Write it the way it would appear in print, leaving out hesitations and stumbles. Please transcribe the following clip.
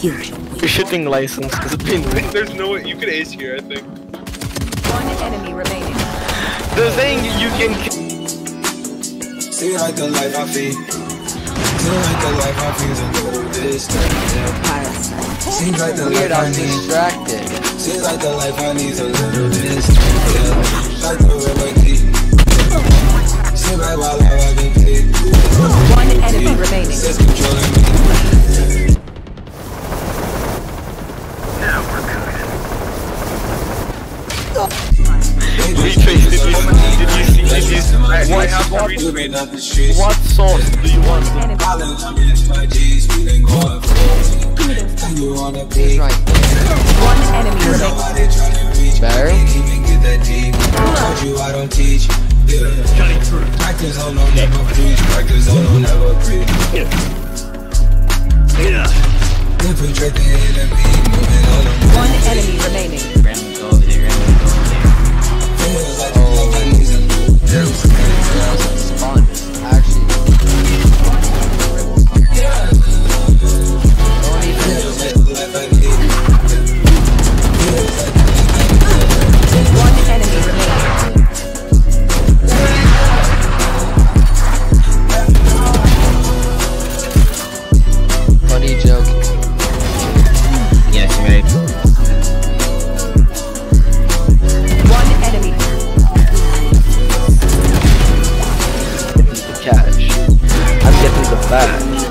shooting license has been. There's no way you could ace here, I think. One enemy remaining. The thing you can. See like the life I feel. See like the life I feel to go this time. Seems like the Weird, life I I'm need. distracted. Seems like the life I need a little distance. Yeah. Like the remedy. Seems like my life I can take. One enemy remaining. It's controlling me. Retrace, did you see? What sauce do you want? He's right. One enemy remaining. Barry? I don't teach. Practice on no never preach. Practice on no never preach. Infiltrate the enemy, moving on them. One enemy remaining. Feels like the love I need to lose. Actually, One enemy remaining. funny joke. Yes, right. One enemy. The cash. I'm getting the bag.